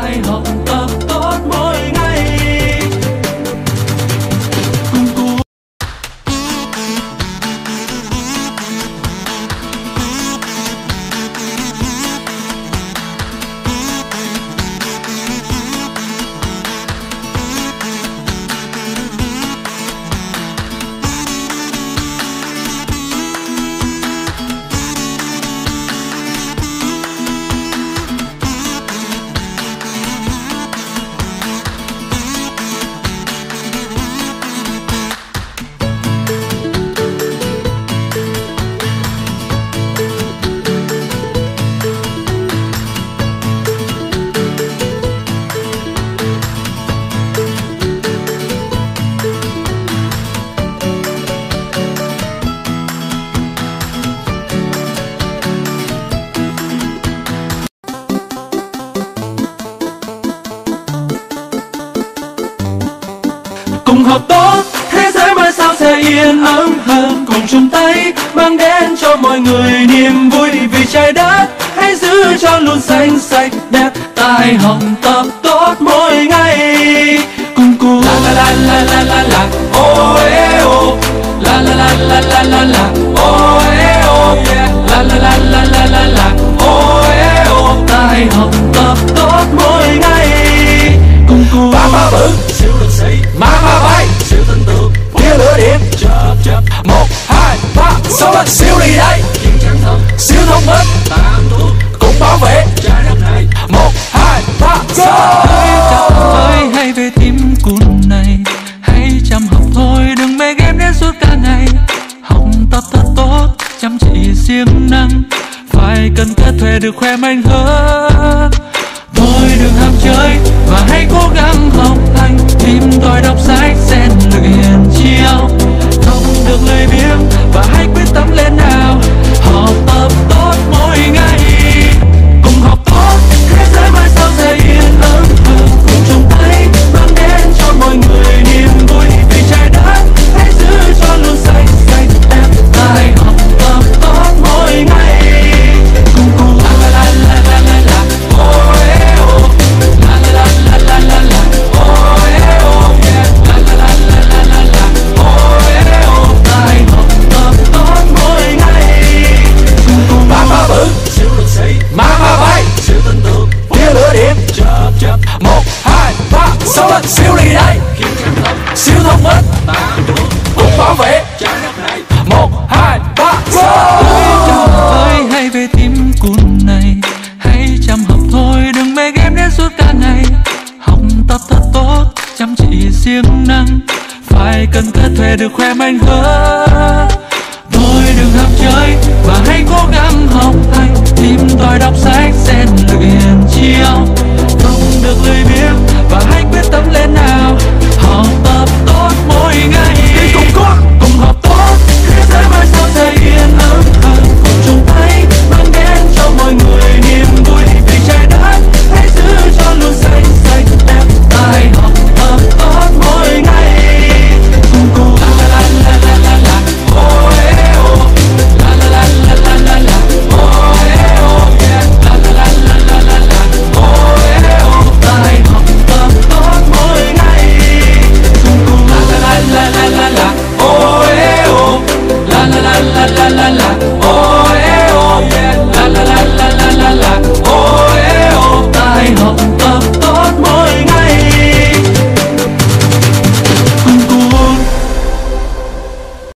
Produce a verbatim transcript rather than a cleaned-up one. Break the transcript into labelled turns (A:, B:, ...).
A: tại học tập tốt mỗi ngày. Cùng cô cùng học tốt, thế giới mai sau sẽ yên ấm hơn. Cùng chung tay mang đến cho mọi người niềm vui vì trái đất. Hãy giữ cho luôn xanh sạch đẹp tại học tập tốt mỗi ngày. Cùng cô la la la la la la ô ê ô, la la la la la la la ô ê ô, la la la la la la la ô ê ô, tại học tập tốt mỗi ngày. Cùng cô
B: Ba ba bự siêu lực sĩ, ma ma bay siêu tinh tượng, tia lửa điện chớp chớp. Một hai ba sáu lên siêu đi đây, siêu thông minh tam thuốc cùng bảo vệ trái đất này. Một hai ba go.
A: Hãy hay về tim cuốn này, hãy chăm học thôi đừng mê game đến suốt cả ngày. Học tập thật tốt chăm chỉ siêng năng, phải cần cất thuê được khoe mạnh hơn. Thôi đừng ham chơi và hãy cố gắng học hành, tìm tòi đọc sách rèn luyện chiêu. Học được lời biếng và hãy quyết tâm lên nào, học tập tốt mỗi ngày. Cùng học tốt, thế giới mai sau sẽ yên ấm hơn. Cùng chung tay mang đến cho mọi người niềm vui vì trái đất. Hãy giữ cho luôn xanh sạch đẹp tại học tập tốt mỗi ngày. Cùng cùng la la la la la la ô ê ô, la la la la la la ô ê ô, la la la la la la la ô ê ô, tại học tập tốt mỗi ngày. Cùng cùng
B: Ba ba bự siêu lực sĩ, ma ma bay siêu tinh tượng, tia lửa điện chớp chớp. Một hai ba sáu lên siêu đi đây, siêu thông minh tam thuốc cùng bảo vệ trái đất này. Một hai ba go.
A: Hãy hay về tim cuốn này, hãy chăm học thôi đừng mê game đến suốt cả ngày. Học tập thật tốt chăm chỉ siêng năng, phải cần cất thuê được khoe mạnh hơn. Thôi đừng ham chơi và hãy cố gắng học hành, tìm tòi đọc sách rèn luyện chiêu.